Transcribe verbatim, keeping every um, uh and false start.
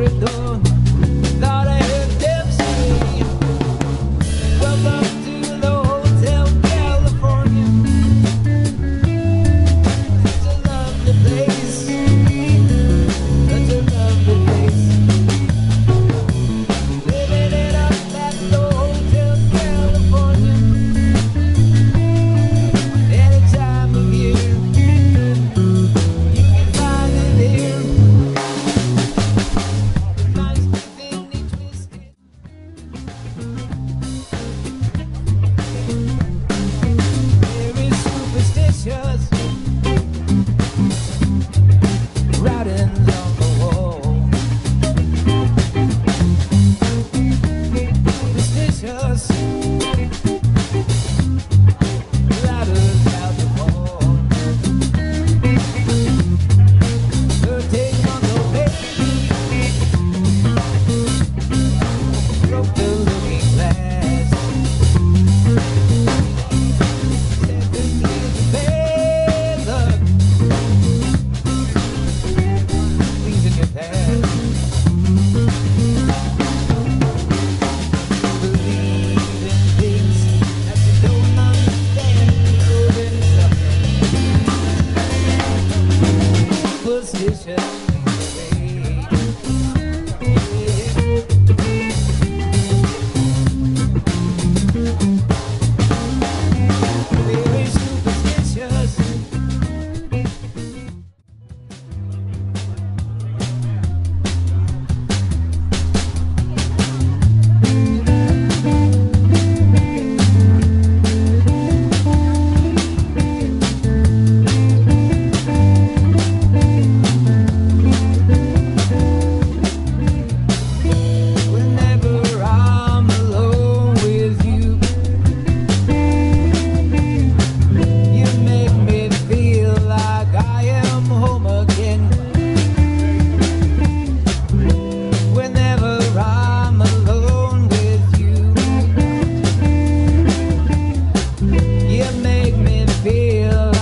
corridor. Thought I heard them say, welcome to the Hotel California. Such a lovely place, such a lovely place. Living it up at the Hotel California. Any time of year, you can find it here. Nice divinely twisted. Very superstitious writings on the wall. Superstitious ladders out the wall. Thirteen months old baby broke the looking glass. Seven years of bad luck, things in your past. Believe in things that you don't understand. Superstition. Very superstitious. Whenever I'm alone with you, you make me feel like I am home again. Whenever I'm alone with you, you make me feel